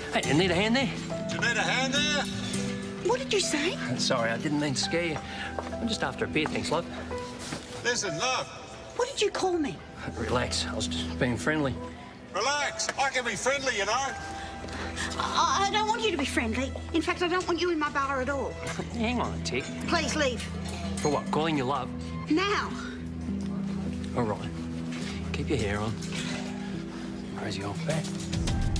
Hey, you need a hand there? Do you need a hand there? What did you say? Sorry, I didn't mean to scare you. I'm just after a beer, thanks, love. Listen, love. What did you call me? Relax, I was just being friendly. Relax. I can be friendly, you know. I don't want you to be friendly. In fact, I don't want you in my bar at all. Hang on a tick. Please leave. For what, calling you love? Now. All right. Keep your hair on. Raise your old back.